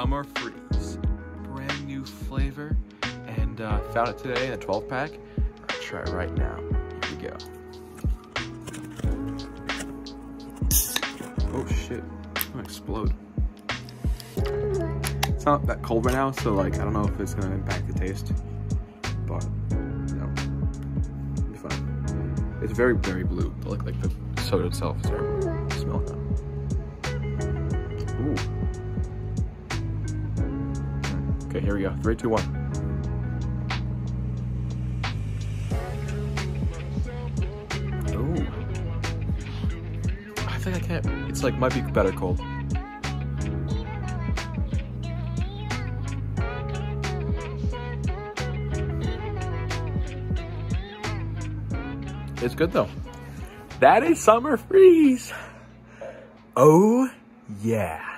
Summer Freeze. Brand new flavor, and found it today in a 12-pack. I'll try it right now. Here we go. Oh shit, it's gonna explode. It's not that cold right now, so like I don't know if it's gonna impact the taste, but you know, it'll be fine. It's very, very blue. Like the soda itself is very blue. Smell that. Ooh. Okay, here we go. 3, 2, 1. Ooh. I think I can't. It's like might be better cold. It's good though. That is Summer Freeze. Oh yeah.